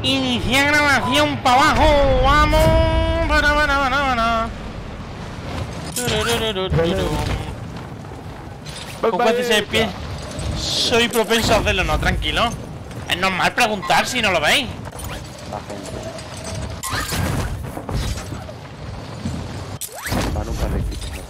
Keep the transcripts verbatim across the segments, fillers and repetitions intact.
Iniciar grabación para abajo. Vamos. Para, para, para, para. Con cuatro y seis pies soy propenso a hacerlo. No, tranquilo. Es normal preguntar si no lo veis. La gente. Van un par de equipos, me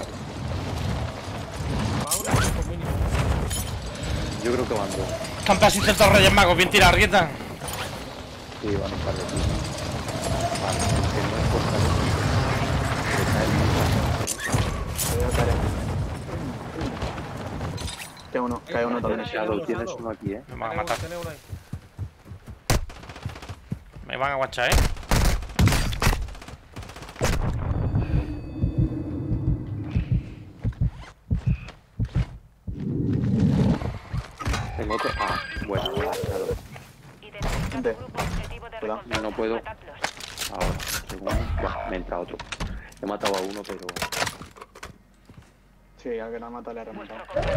parece. Yo creo que van dos. Campas intentos Reyes Magos, bien tirado, Rieta. Sí, van un par de equipos. Vale, que no es por saber. Que cae el mismo. Voy a caer. Cae uno, cae uno también. Shadow, tienes uno aquí, eh. Me van a matar. Me van a guachar, eh. Tengo otro. Ah, bueno, bueno, claro. ¿Dónde? No, no puedo. Ahora, segundo. Bueno, me entra otro. He matado a uno, pero. Sí, al que no ha matado le ha rematado.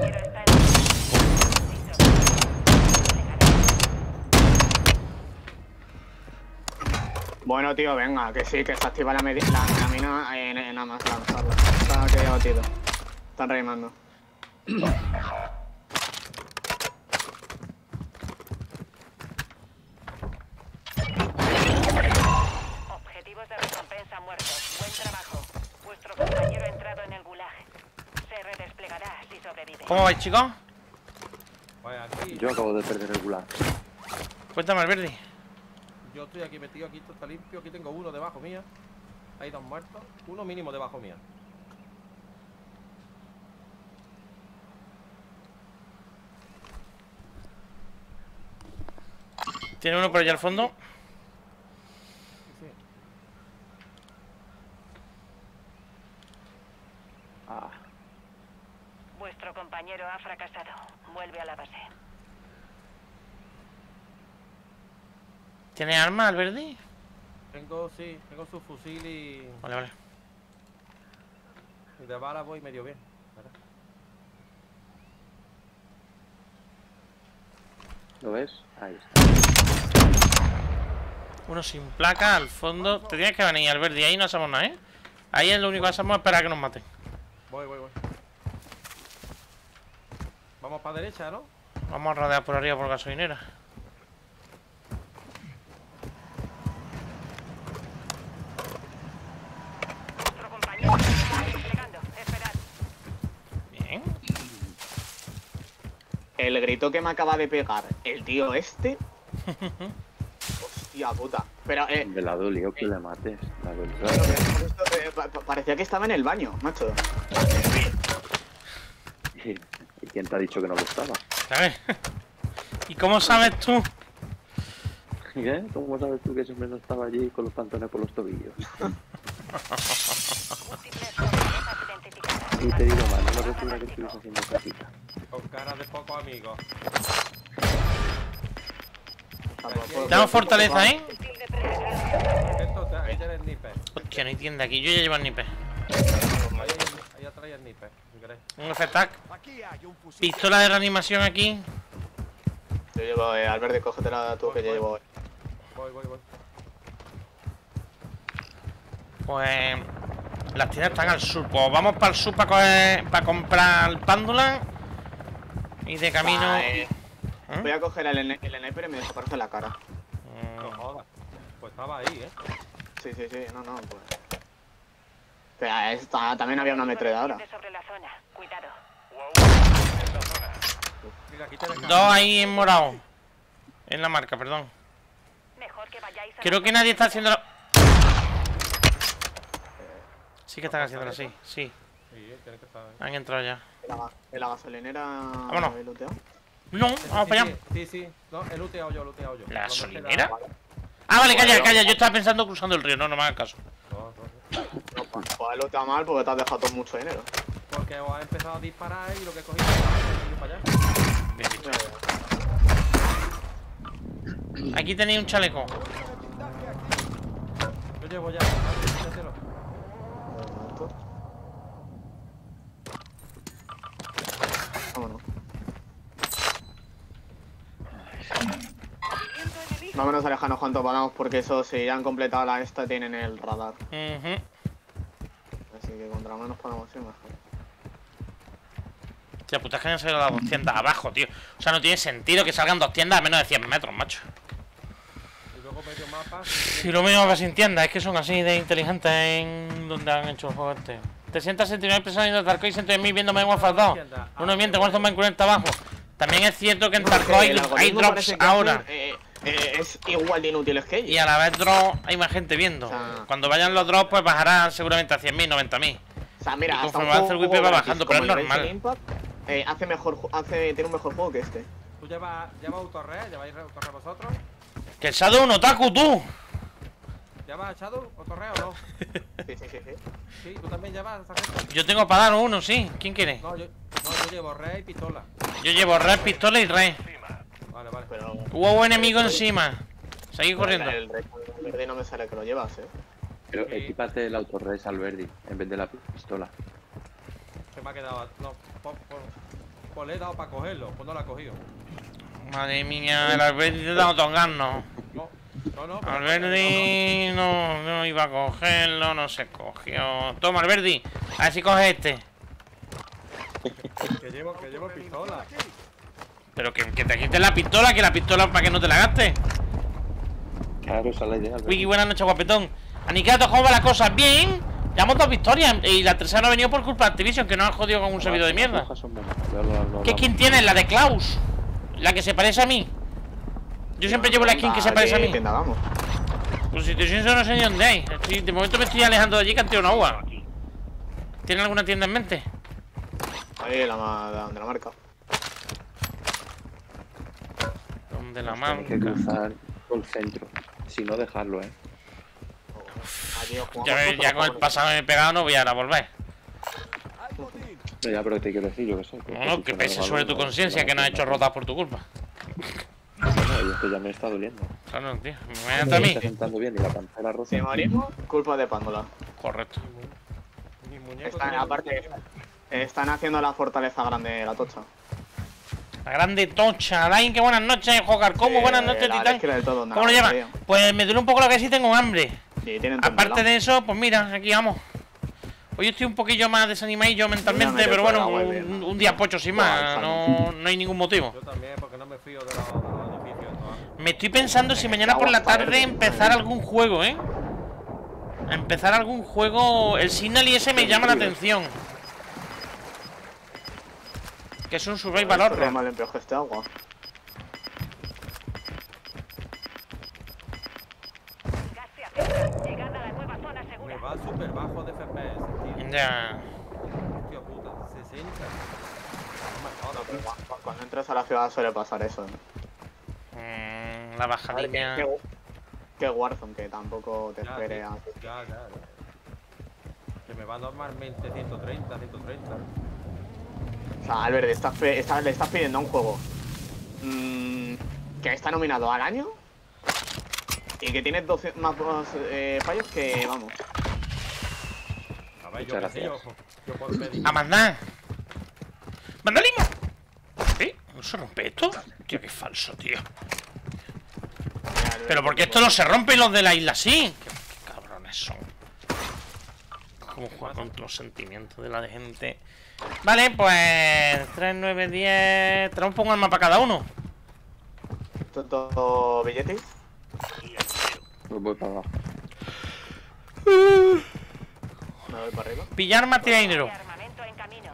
Bueno, tío, venga, que sí, que se activa la, la, la mina en, en nada más lanzarla. Está que batido. Están reimando. Objetivos de recompensa muertos. Buen trabajo. Vuestro compañero ha entrado en el gulag. Se redesplegará si sobrevive. ¿Cómo vais, chicos? Pues aquí. Yo acabo de perder el gulag. Cuéntame, Alberti. Yo estoy aquí metido, aquí esto está limpio. Aquí tengo uno debajo mía. Hay dos muertos. Uno mínimo debajo mía. Tiene uno por allá al fondo. Sí. Ah, Vuestro compañero ha fracasado. Vuelve a la base. ¿Tiene arma, Alberti? Tengo, sí, tengo su fusil y... Vale, vale. y de bala voy medio bien. ¿Verdad? ¿lo ves? Ahí está. Uno sin placa al fondo. Te tienes que venir, Alberti. Ahí no hacemos nada, ¿eh? Ahí es lo único que hacemos es esperar a que nos maten. Voy, voy, voy. Vamos para derecha, ¿no? Vamos a rodear por arriba por gasolinera. Vuestro compañero está desplegando. Esperad. Bien. El grito que me acaba de pegar el tío este. Hostia puta. Pero, eh. Me la ha dolido que le mates. La Pero verdad. que esto, eh, pa- pa- parecía que estaba en el baño, macho. ¿Y quién te ha dicho que no lo estaba? ¿Sabes? ¿Y cómo sabes tú? ¿Qué? ¿Cómo sabes tú que siempre no estaba allí con los pantalones por los tobillos? Múltiples sorpresas identificadas. Y te digo más, no me recuerda que estuvieras haciendo casita. Con cara de pocos amigos. Damos fortaleza, ¿eh? Esto, te- ahí tienes sniper. Hostia, no hay tienda aquí. Yo ya llevo el nipe. Ahí, ahí atrás hay sniper, si queréis. Un F-Tac. Pistola de reanimación aquí. Yo llevo, eh, Alberti, cógetela tú que yo llevo. Voy, voy, voy. Pues las tiendas están al sur. Pues vamos para el sur para coger, para comprar pándula. Y de camino. Va, eh, ¿Eh? Voy a coger el, el sniper y me desaparece la cara. No Mm, jodas. Pues estaba ahí, ¿eh? Sí, sí, sí, no, no, pues. Pero esta, también había una ametralladora. Sobre la zona. Cuidado. Mira, aquí tienes Dos ahí en morado. En la marca, perdón. Mejor que vayáis a Creo que nadie está haciendo la... Sí que están haciéndolo así, sí. Sí, tienes que estar ahí. Han entrado ya. En la, en la gasolinera. Vámonos. ¿habéis looteado? No, Sí, vamos para allá. Sí, sí. No, he looteado yo, he looteado yo. ¿La Lo gasolinera? mejor Ah, vale, calla, calla. Yo estaba pensando cruzando el río. No, no me hagas caso. era- No, no, no. No, pues has looteado mal porque te has dejado todo mucho dinero. Porque os ha empezado a disparar y lo que he cogido es para allá. Bien dicho. Aquí tenéis un chaleco. Yo llevo ya. Quítatelo. Un momento. Vámonos. movimiento enemigo. Vámonos a alejarnos cuanto podamos porque eso, si ya han completado la esta, tienen el radar. Ujú. Así que contra más nos podamos ir, mejor. Tía, puta, es que han salido las dos tiendas abajo, tío. O sea, no tiene sentido que salgan dos tiendas a menos de cien metros, macho. Y luego medio mapa. Y lo mismo va sin tiendas, es que son así de inteligentes en donde han hecho el juego este. trescientos sesenta y nueve personas en Tarkov y ciento diez mil viéndome en Warfare dos. No nos miente, Warzone va incluir abajo. También es cierto que en Tarkov hay, hay drops ahora. Eh, eh, es igual de inútiles que ellos. Y a la vez drops hay más gente viendo. O sea, Cuando vayan los drops, pues bajarán seguramente a cien mil, noventa mil. O sea, mira, Y hasta un conforme avance el juego whip va gratis bajando, pero como es el normal. Genshin Impact, eh, hace mejor, ju- hace, tiene un mejor juego que este. ¿Tú llevas, llevas autorred? ¿Lleváis autorred vosotros? Que el Shadow un otaku, tú. ¿Llevas Shadow autorred o no? Sí, sí, sí, sí. Sí, tú también llevas sargento. Yo tengo para dar uno, sí. ¿Quién quiere? No, yo, no, yo llevo red y pistola. Yo llevo red, pistola y red. Vale, vale. Pero Hubo enemigo encima. Seguid corriendo. el el verde no me sale que lo llevas, eh. Pero Sí. equípate el autorres al Verdi en vez de la pistola. Se me ha quedado. No, pues, pues, pues le he dado para cogerlo, pues no lo ha cogido. Madre mía, el Alberti te da otorgarnos. No, no, no. pero- Alberti no, no iba a cogerlo, no se cogió. Toma, Alberti, a ver si coges este. Que llevo, que llevo pistola. Pero que, que te quites la pistola, que la pistola para que no te la gastes. Claro, esa es la idea. Alberdi. Wiki, buenas noches, guapetón. Aniquilato, ¿cómo va la cosa? Bien. Ya hemos dos victorias. Y la tercera no ha venido por culpa de Activision, que nos ha jodido con un servidor de Las mierda. hojas son buenas, ya lo- lo ¿Qué hablamos. skin tienes? La de Klaus. La que se parece a mí. Yo siempre llevo la skin que se parece a mí. Tienda, vamos. Pues si te soy sincero, no sé ni dónde hay. Estoy- de momento me estoy alejando de allí que han tirado una uva. ¿Tienen alguna tienda en mente? Ahí, la, ma- la de la marca. Donde la Nos tiene que marca. cruzar por el centro. Si no, dejarlo, eh. Allí os jugamos Ya, ves, contra ya con el los pasado me he pegado, no voy a ir a volver. Pero ya, pero te quiero decir, yo qué sé. No, no, que pese sobre tu conciencia que no has hecho rotas por tu culpa. Bueno, y es que ya me está doliendo. Claro, tío. Me Me imagínate a mí. está sentando bien y la pantera rosa. Si morimos, culpa de Pándola. Correcto. Mi muñeco. Están, tiene- aparte, están haciendo la fortaleza grande, la tocha. La grande tocha. Alain, que buenas noches. Jogar, ¿cómo? Sí, Buenas noches, la Titán. leche del todo, nada, ¿Cómo lo llevas? tío. Pues me duele un poco la que sí tengo hambre. Sí, tienen Aparte de eso, pues mira, aquí vamos. Hoy estoy un poquillo más desanimadillo mentalmente, meter pero por bueno, agua y un, bien. un día pocho sin más, no, no hay ningún motivo. Yo también, porque no me fío de los, de los edificios. ¿no? Me estoy pensando si mañana por la tarde empezar algún juego, ¿eh? Empezar algún juego... El Signal y ese me llama la atención. Que es un survival Esto horror. mal limpio que este agua. Gas se acerca. Llegando a la nueva zona Me segura. va súper bajo de F P S, tío. Ya... Hostia puta, sesenta. No, pero cu- cuando entras a la ciudad suele pasar eso. ¿eh? Mm, la A ver, que, bajadilla... que, que Warzone, que tampoco te Ya, espere tío, a... ya, ya, ya. Que me va normalmente ciento treinta, ciento treinta. O sea, Albert, estás, pe- estás- le estás pidiendo a un juego mm, que está nominado al año y que tiene doce más eh, fallos que, vamos. A ver, Muchas yo qué sé, yo, gracias. yo por pedir. ¡A mandar! ¡Vandalismo! ¿Eh? ¿No se rompe esto? Tío, qué falso, tío. Pero porque esto no se rompe y los de la isla sí. Qué, qué cabrones son. Cómo jugar con los sentimientos de la gente. Vale, pues tres, nueve, diez. Tenemos un arma para cada uno. ¿Todo billetes? Pues voy para abajo. Me voy para arriba. Pillar más tira dinero. Armamento en camino.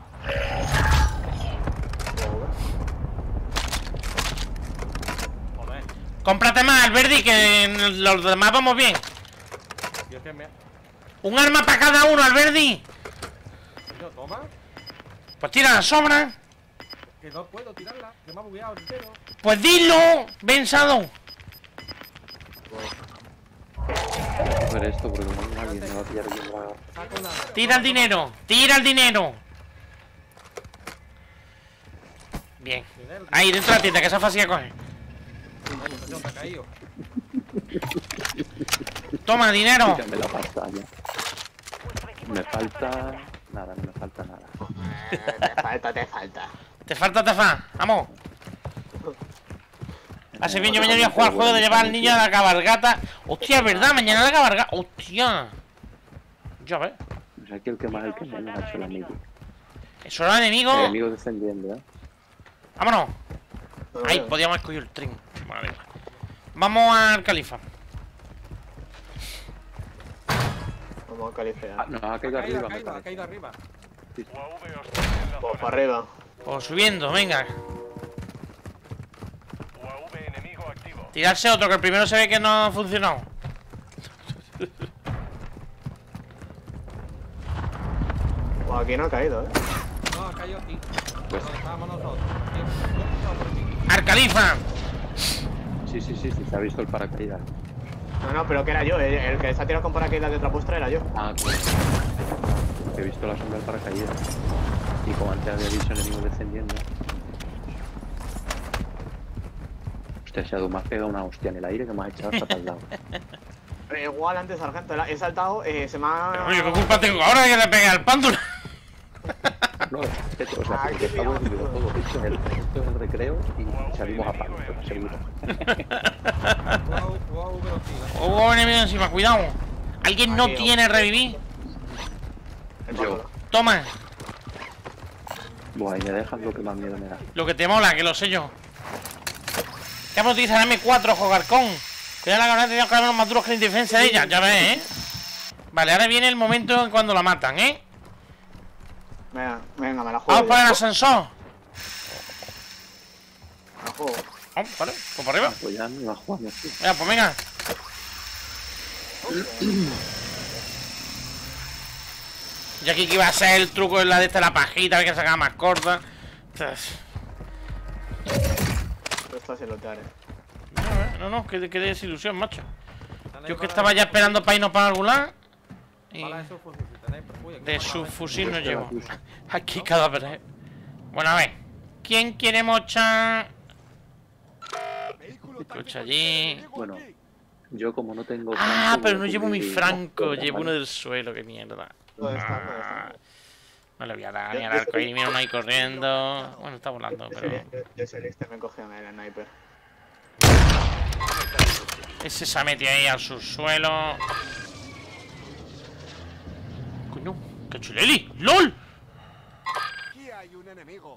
Joder, Cómprate más, Alberdi, que en los demás vamos bien. tío, es que me. Un arma para cada uno, Alberdi. Tío, toma. Pues tira la sobra. Que no puedo tirarla, que me ha bugueado entero. Pues dilo, pensado. Coger esto porque no hay nadie, me va a pillar bien la... Saca una. Tira el dinero, tira el dinero. Bien. Dinero, Ahí, dentro de la tienda, que esa fácil de coger. tío, me ha caído. Toma, dinero. Quítame la pasta ya. Vuestro equipo Me está en la zona falta... segura. Nada, no me falta nada. Eh, te falta, te falta. Te falta, te fa. Vamos. Hace bien, yo mañana voy a jugar al juego de llevar al niño a la cabalgata. Hostia, es verdad, mañana la cabalgata. Hostia. Ya ves. O sea, que el que más, el que menos ha hecho el amigo. Eso era el enemigo. El enemigo descendiendo, ¿eh? Vámonos. Ahí, podíamos haber cogido el tren. Vale. Vamos al califa. Vamos a califear. Ah, no, ha caído Ha caído, arriba, ha me caído, ha parece. caído arriba. Sí, sí. Pues para arriba. Pues subiendo, venga. Tirarse otro, que el primero se ve que no ha funcionado. Pues aquí no ha caído, ¿eh? No, ha caído aquí. Pues- Donde estábamos nosotros. Aquí, yo estaba por aquí. ¡Al califa! Sí, sí, sí, sí, se ha visto el paracaídas. No, no, pero que era yo. El, el que se ha tirado con paracaídas de otra postra era yo. Ah, claro. He visto la sombra del paracaídas. Y como antes había visto enemigos descendiendo. Hostia, Shadow, me has pegado una hostia en el aire que me has echado hasta para el lado. Eh, igual antes, sargento. He saltado, eh, se me ha... Pero oye, ¿qué culpa tengo ahora de que le pegue al pándula? No, es que, o sea, porque estamos en todo. De hecho, el, esto es el recreo y salimos a palo, te lo aseguro. Wow, wow, velocidad. Hubo un enemigo encima, cuidado. ¿Alguien no Aquí, tiene revivir? El Yo. pándolo. Toma, Buah, y me dejan lo que más miedo me da. lo que te mola, que lo sé yo. Ya vamos a utilizar eme cuatro, Jogarcón. Cuidado, la cabrona, tenía que haber más duros que la indefensa de ella, ya ves, ¿eh? Vale, ahora viene el momento en cuando la matan, ¿eh? Venga, venga, me la juego. Vamos por el yo. ascensor. Me la juego. Vamos, vale, pues por arriba. Pues ya no la jugamos, tío. Venga, pues venga. Y aquí que iba a ser el truco de la de esta, la pajita, a ver que sacaba más corta. Entonces, Esto está sin lotear, eh. no, no, que, que desilusión, macho. Tenéis Yo que balas estaba de- ya esperando para irnos para algún lado. Y balas de subfusil, si tenéis, pues, uy, aquí de balas, su ¿eh? fusil no Este llevo. la uso. Aquí cadáveres. Bueno, a ver. ¿Quién quiere mochar? Escucha allí. Bueno, yo como no tengo... Ah, franco, pero voy no a llevo mi cubrir franco, las llevo cosas, uno ¿vale? del suelo, qué mierda. ¿Dónde está? ¿Dónde Ah, está? no le voy a dar ni al arco ahí, mira uno ahí corriendo. Bueno, está volando, Yo pero. soy- yo- Yo soy listo, me coge el sniper. Ese se ha metido ahí al subsuelo. Coño, qué chuleli, ¡lol! Aquí hay un enemigo.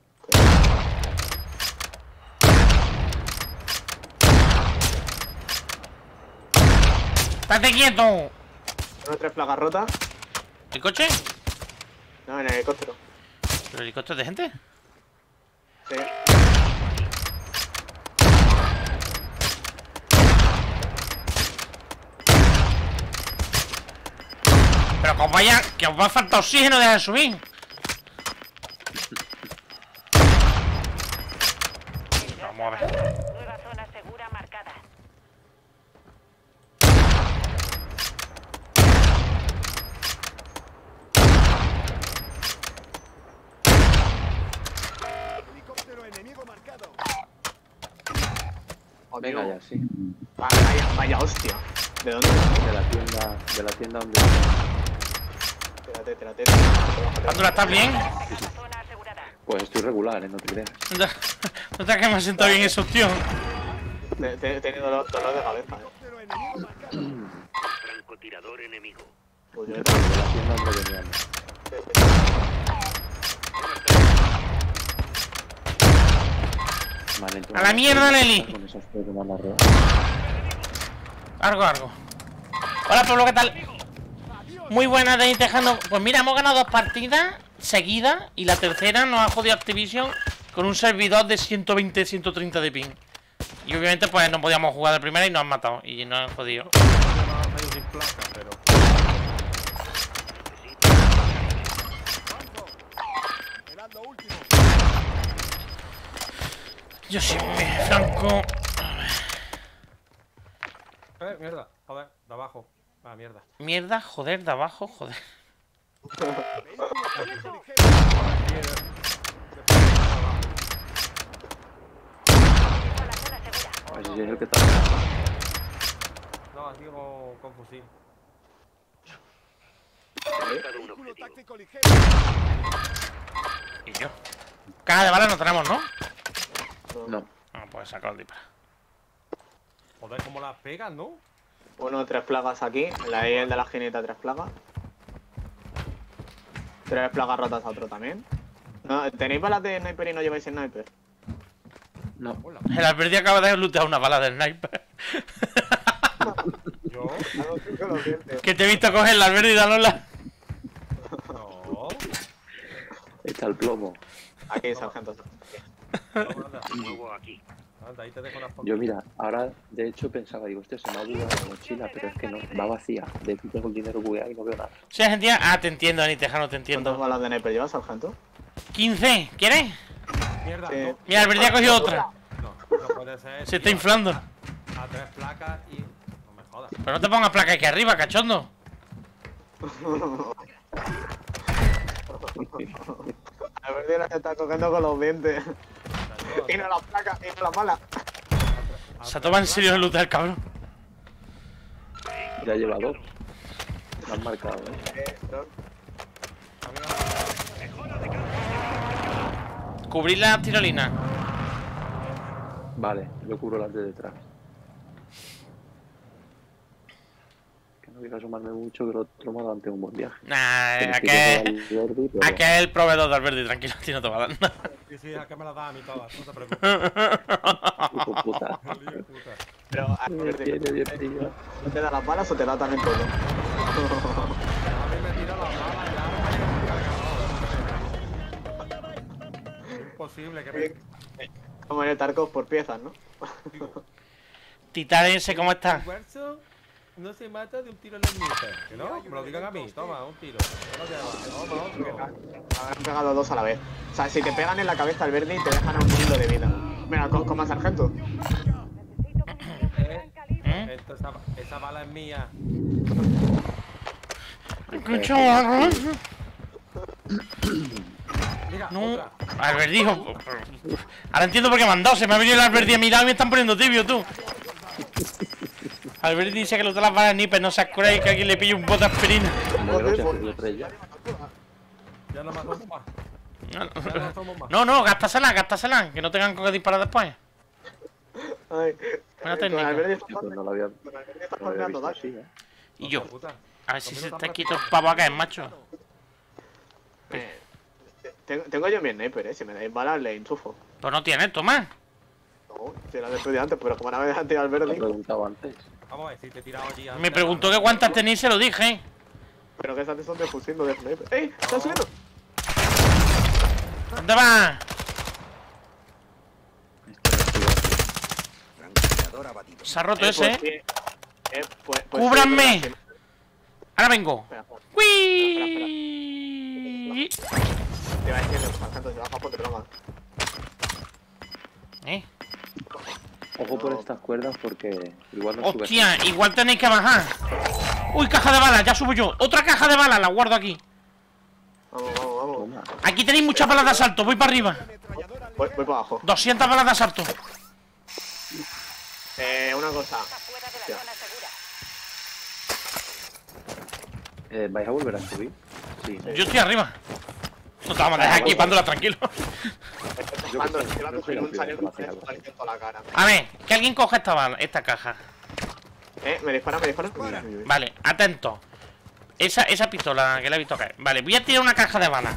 ¡Estate quieto! Tengo tres plagas rotas. ¿El coche? No, en el helicóptero. ¿El helicóptero de gente? Sí. Pero que os vaya, que os va a faltar oxígeno, deja de subir. Vamos a ver. Nueva zona segura marcada. Helicóptero enemigo marcado. Venga Amigo. ya, sí. Vaya, vaya hostia. ¿De dónde? De la tienda, de la tienda donde... Tírate, tírate, tírate. ¿Pándula, estás bien? Zona asegurada. Pues estoy regular, ¿eh? No te creas. ¿No te has que me ha sentado bien esos tíos? Te- te- He tenido dolor, dolor de cabeza, eh. Helicóptero enemigo marcado. Francotirador enemigo. Pues yo De he tenido- la tienda donde veníamos. Vale, entonces, ¡A la mierda, Leli! con esas tres de mala rueda. Algo, algo. Hola, Pablo, ¿qué tal? Muy buenas de ir dejando. Pues mira, hemos ganado dos partidas seguidas y la tercera nos ha jodido Activision con un servidor de ciento veinte, ciento treinta de ping. Y obviamente pues no podíamos jugar de primera y nos han matado y nos han jodido. Yo no he salido sin placa, pero. Era lo último. Yo siempre, Franco. Eh, mierda. Joder, de abajo. Ah, mierda. Mierda, joder, de abajo, joder. Vehículo táctico ligero. Llegó a la zona segura. Así es el que está. No, aquí con, con fusil. Marcado un Vehículo objetivo. táctico ligero. Y yo. Caja de balas no tenemos, ¿no? No. No, pues sacar el disparo. Joder, cómo las pegas, ¿no? Uno, tres plagas aquí. La I el de la esquinita, tres plagas. Tres plagas rotas a otro también. No, ¿tenéis balas de sniper y no lleváis sniper? No. Hola. El Alberti acaba de lootear una bala de sniper. Yo. Que te he visto coger la Alberti y dalola. No. Ahí está el plomo. Aquí, sargento. Toma, anda. Nuevo aquí. Anda, ahí te dejo las Yo mira, ahora de hecho pensaba, digo, hostia, se me ha olvidado la mochila, pero es que no, va vacía. De aquí tengo el dinero bugueado y no veo nada. Sí, Argentina. Ah, te entiendo, Ani Tejano, te ¿Cuántas entiendo. balas de sniper llevas, sargento? quince, ¿quieres? Mierda, Sí. no. Mira, Alberti ha cogido otra. No, no puede ser. Se está tío. inflando. A tres placas y. No me jodas. Pero no te pongas placa aquí arriba, cachondo. A ver si se está cogiendo con los dientes. Y no las placas, y no las balas. Se toma en serio el loot del cabrón. Ya lleva dos. Me han marcado, eh. Eh, bro. Cubrir la tirolina. Vale, yo cubro las de detrás. Que no quiero asomarme mucho, que el otro me ha dado antes un buen viaje. Nah, Tienes que aquel. ir a Alberti, pero- Aquel es el proveedor de Alberti, tranquilo, a ti no te va a dar nada. Sí, sí, es que me las da a mí todas, no te preocupes. Hijo de puta. Hijo de puta. Pero, a Me ver, tiene bien pillado. ¿te da las balas o te da también todo? A mí me tira las balas y armas y el cargador. Es imposible que me. Como en el Tarkov por piezas, ¿no? Titán ese, ¿cómo está? El huerzo no se mata de un tiro en el níper. Que no, me lo digan a mí. Toma, un tiro. No te va. Toma, otro. Han pegado dos a la vez. O sea, si te pegan en la cabeza al verde te dejan a un hilo de vida. Mira, con, con más sargento. Eh, ¿Eh? esto, esa, esa bala es mía. Escucha, Mira, no. otra. Albert dijo. Ahora entiendo por qué me han dado. Se me ha venido el Alberti a mi lado y me están poniendo tibio, tú. Alberti dice que lo de las balas nipes no se acuerda y que alguien le pille un bote de aspirina. Como que no se ha cogido tres ya. Ya no me atomo más. No, Ya no tomo más. no, no, gástasela, gástasela. Que no tengan con que disparar después. Ay, Buena con técnica. Alberti Sí, pues no lo había, con Alberti estás no lo había farmeando, visto Dash. así, eh. Y yo. Puta. A ver si se te quita el pavo a caer, macho. Eh, tengo, tengo yo mi sniper, eh. Si me dais balas, le enchufo. Pues no tienes, toma. No, si la después de antes, pero como no me dejan tirar al Lo he verde. preguntado antes. Vamos a ver si te he tirado allí antes. Me preguntó que cuántas tenéis y se lo dije. Pero que esas son de fusil, no de sniper. ¡Ey! ¡Están subiendo! ¿Dónde vas? Francotirador abatido. Se ha roto Eh, ese, pues, eh. sí. Eh, pues, pues, ¡Cúbranme! sí, Ahora vengo. espera, espera. ¡Uy! Te va a decir, los sargentos, si bajas, ponte broma. ¿Eh? Ojo por estas cuerdas porque igual no sube. Hostia, igual tenéis que bajar. Uy, caja de balas, ya subo yo. Otra caja de balas, la guardo aquí. Vamos, vamos, vamos. Toma. Aquí tenéis muchas balas de asalto, voy para arriba. Ametralladora Voy, voy para abajo. doscientas balas de asalto. Eh, una cosa. Está fuera de la Ya. zona segura. Eh, ¿Vais a volver a subir? Sí. Yo estoy arriba. No te vamos a dejar aquí, Pándola, tranquilo. Estoy bajando, estoy yo bajando soy sin el un salió primero un que me hace algo. en toda la cara. A ver, que alguien coja esta bala, esta caja. Eh, me dispara, me dispara. Vale, atento. Esa, esa pistola que la he visto caer. Vale, voy a tirar una caja de balas.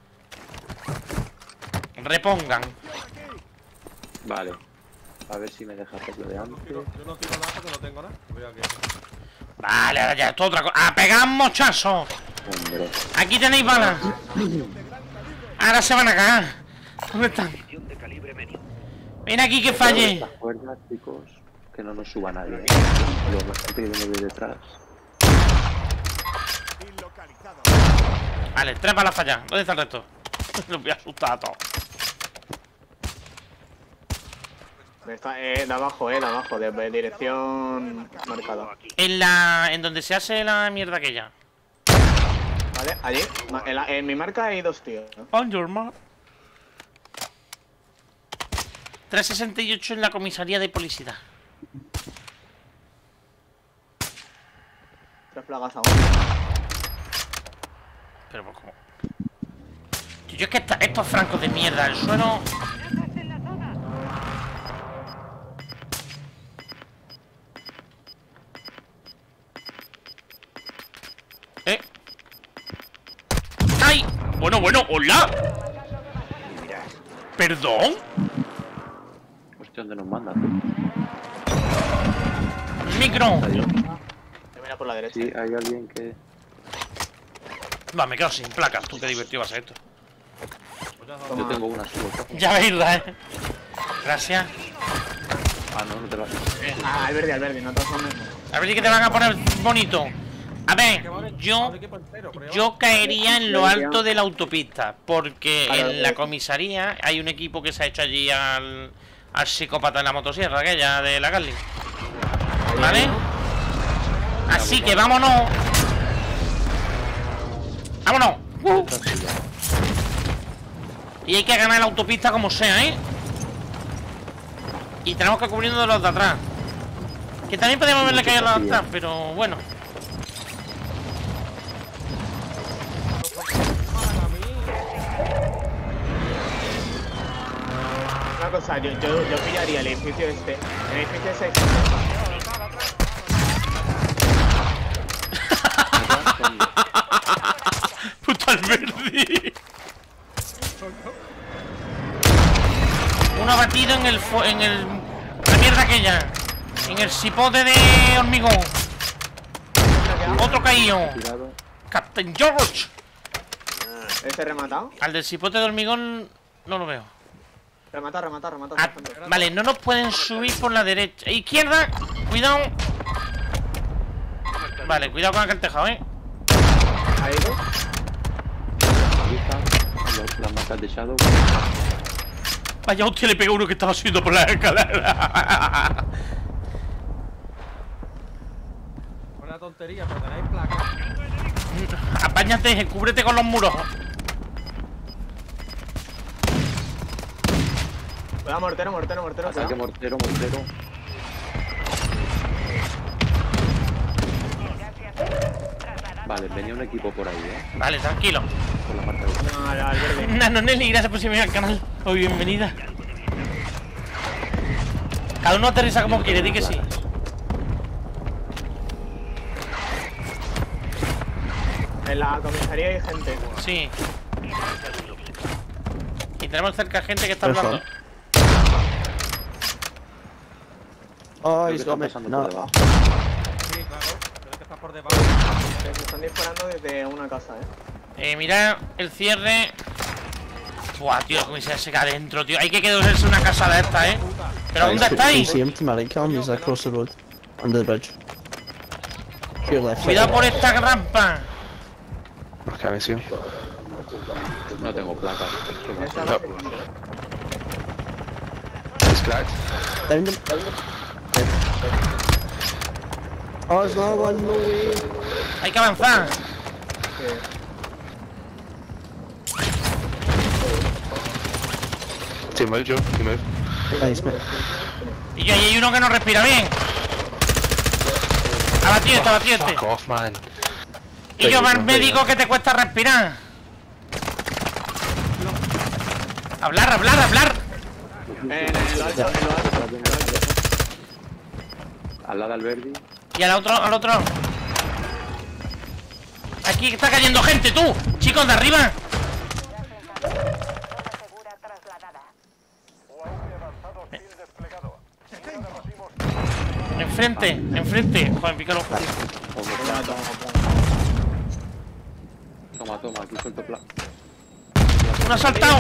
Repongan. Vale. A ver si me deja hacer lo de Yo no antes. tiro, yo no tiro nada porque no tengo nada. Voy aquí. Vale, ahora ya esto es otra cosa. ¡A pegar mochazo! Hombre. Aquí tenéis balas. Ahora se van a cagar. ¿Dónde están? Munición de calibre medio. Ven aquí que falle. Estas cuerdas, chicos, que no nos suba nadie. ¿eh? Lo bastante que viene de detrás. Inlocalizado. Vale, tres balas para allá. ¿Dónde está el resto? Los voy a asustar a todos. Me está, eh, de abajo, eh, de abajo, de, de dirección Nuevo marcada. aquí. En la... En donde se hace la mierda aquella. Vale, allí. Ma- En, la- en mi marca hay dos tíos. ¿no? On your mark. trescientos sesenta y ocho en la comisaría de policía. Tres plagas aún. Pero pues como... Tío, yo es que esta- estos francos de mierda, el suelo... ¡Amenazas en la zona! Bueno, bueno, hola. Mira, ¿Perdón? Hostia, ¿dónde nos manda, tú? Micro. Adiós. Te mira por la derecha. Sí, hay alguien que... Va, me quedo sin placas. Tú, qué divertido va a ser esto. Pues ya Yo sabes. tengo una solo, cojo. Ya veis, eh. Gracias. Ah, no, no te la... Ah, al verde, al verde, no te asomes. A ver si que te van a poner bonito. A ver, Que vale- yo vale equipo entero, pero ya yo caería en lo alto de la autopista, porque Vale, en la vale. comisaría hay un equipo que se ha hecho allí al, al psicópata en la motosierra, aquella de la Carly. ¿Vale? Así que vámonos. ¡Vámonos! ¡Uh! Y hay que ganar la autopista como sea, ¿eh? Y tenemos que cubrirnos de los de atrás. Que también podemos haberle caído a los de atrás, pero bueno. Una cosa, yo, yo, yo pillaría el edificio este. El edificio ese. Puto Alberdi. Uno abatido en el fo- en el la mierda aquella. En el cipote de hormigón. Otro caído. Tirado. Captain George. Ese rematado. Al del cipote de hormigón no lo veo. Remata, remata, remata. Ah, vale, no nos pueden subir por la derecha. Izquierda, cuidado. Vale, cuidado con aquel tejado, eh. Ahí tú. Ahí está. Las- Las marcas de Shadow. Vaya hostia, le pegó uno que estaba subiendo por la escalera. Una tontería, pero tenéis placa. Apáñate, cúbrete con los muros. Cuidado, mortero, mortero, mortero. Ataque Cuidado. mortero, mortero. Vale, venía un equipo por ahí, eh. Vale, tranquilo. Por la marca de Shadow. No, al, al verde. Nano Nelly, gracias por seguirme al canal. Oh, bienvenida. Cada uno aterriza como quiere, di que sí. En la comisaría hay gente. Sí. Y tenemos cerca gente que está hablando. Creo Oh, que he's está got me. pasando No. por debajo. Sí, claro. Tienes que estar por debajo. Se están disparando desde una casa, eh. Eh, mira el cierre. Buah, tío, como se se cae adentro, tío. Hay que quedarse en una casa de esta, eh. ¿Pero dónde Can you estáis? see him to medic calm? He's across the road. Under the bridge. To your left. Cuidado por esta rampa. Can't see him. No tengo placas. Esa No. Down them. Oh, there's another one. No way. Hay que avanzar. Nice, mate. Y yo, ahí hay uno que no respira bien. Abatido este, abatido este. Y yo, más médico que te cuesta respirar. Hablar, hablar, hablar. En el alto, en el alto. Al lado del Alberdi. Y al otro, al otro. Aquí está cayendo gente, tú. Chicos, de arriba. Enfrente, enfrente. Joder, pícalo. Toma, toma, aquí suelto pla... Uno ha saltado.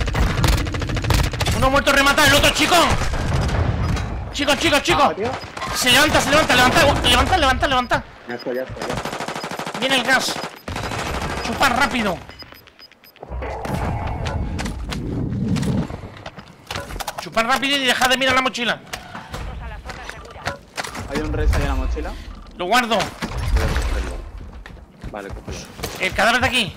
Uno muerto rematado, el otro chico. Chicos, chicos, chicos. Se levanta, se levanta, levanta, levanta, levanta, levanta. Ya está, ya está, ya. Viene el gas. Chupa rápido. Chupar rápido y dejar de mirar la mochila. Hay un res ahí en la mochila. Lo guardo. Vale, cógelo. El cadáver de aquí.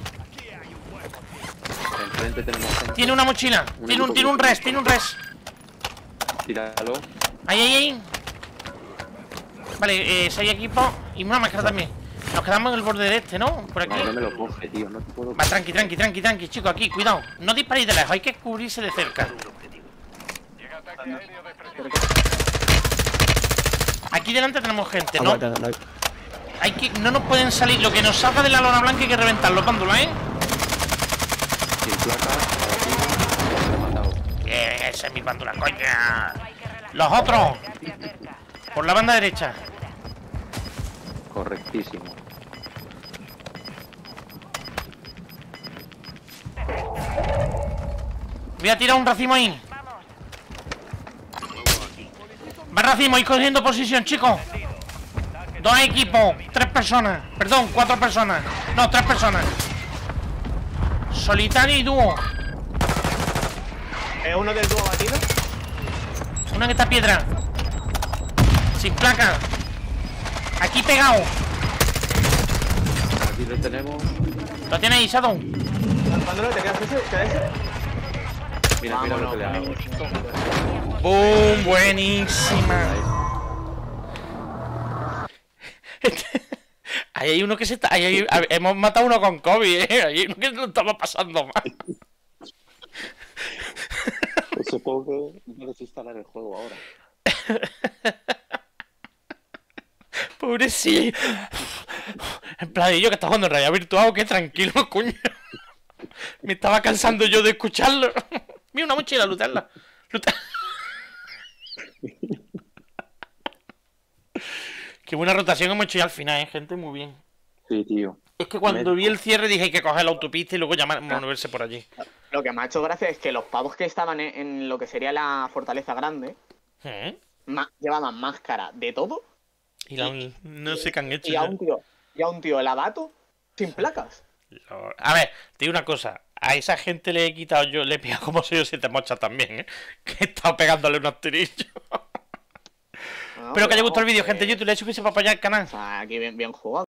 Enfrente tenemos gente. Tiene una mochila. Tiene un, tiene un res, tiene un res. Tíralo. Ahí, ahí, ahí. Vale, eh, seis equipos y una máscara también. Nos quedamos en el borde de este, ¿no? Por aquí. No, no me lo coge, tío. No te puedo... Va, tranqui, tranqui, tranqui, tranqui, chicos, aquí, cuidado. No disparéis de lejos, hay que cubrirse de cerca. Aquí delante tenemos gente, I'm ¿no? right down it now. Hay que, no nos pueden salir. Lo que nos salga de la lona blanca hay que reventarlo, pándola, ¿eh? sin placa, abatido, lo he matado. Bien, ese es mi bandura, coña. Los otros. Por la banda derecha. Correctísimo. Voy a tirar un racimo ahí. Va racimo, ir cogiendo posición, chicos. Dos equipos, tres personas. Perdón, cuatro personas. No, tres personas. Solitario y dúo. ¿Es uno del dúo batido? Uno en esta piedra. Sin placa. Aquí pegado. Aquí lo tenemos. ¿Lo tienes ahí, Shadow? ¿Cuándo te quedas ese? ¿Queda ese? Mira, mira lo que le hago. ¡Boom! Buenísima. Ahí hay uno que se está... Ahí hay... Hemos matado uno con COVID, ¿eh? Ahí hay uno que lo estaba pasando mal. Pues supongo que no desinstalar el juego ahora. Pobrecillo. En plan, y yo que estaba jugando en realidad virtual, que tranquilo, coño. Me estaba cansando yo de escucharlo. Mira una mochila, lutearla. Lutearla. Qué buena rotación hemos hecho ya al final, ¿eh, gente? Muy bien. Sí, tío. Es que cuando vi el cierre dije hay que coger la autopista y luego ya moverse por allí. Lo que me ha hecho gracia es que los pavos que estaban en, en lo que sería la fortaleza grande ¿Eh? ma llevaban máscara de todo. Y la, no sé qué han hecho. Y a un tío, y a un tío lavato sin placas. A ver, te digo una cosa. A esa gente le he quitado yo, le he pegado como seis o siete mochas también, ¿eh? Que he estado pegándole unos tirillos. No, Espero que haya no, gustado el vídeo, eh, gente. YouTube le he suscrito para apoyar el canal. O sea, aquí bien, bien jugado.